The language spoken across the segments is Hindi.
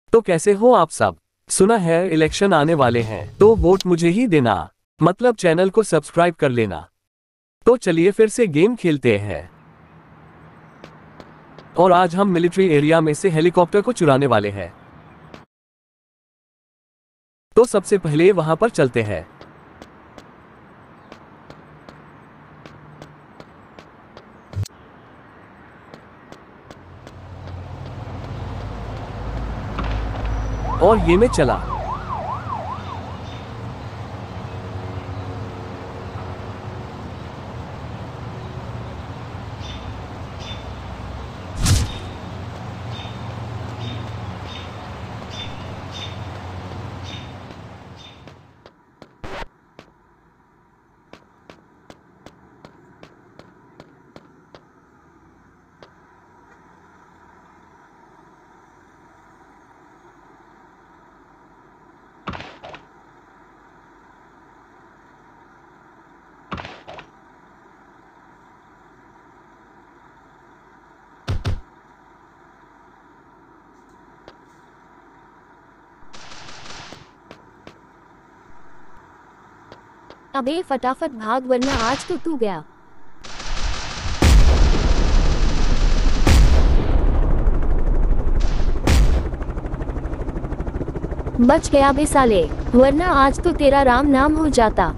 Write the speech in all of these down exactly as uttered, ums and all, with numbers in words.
तो कैसे हो आप सब? सुना है इलेक्शन आने वाले हैं, तो वोट मुझे ही देना, मतलब चैनल को सब्सक्राइब कर लेना। तो चलिए फिर से गेम खेलते हैं। और आज हम मिलिट्री एरिया में से हेलीकॉप्टर को चुराने वाले हैं। तो सबसे पहले वहां पर चलते हैं। और ये में चला। अबे फटाफट भाग वरना आज तो तू गया। बच गया बे साले, वरना आज तो तेरा राम नाम हो जाता।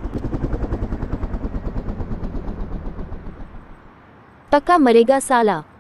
पक्का मरेगा साला।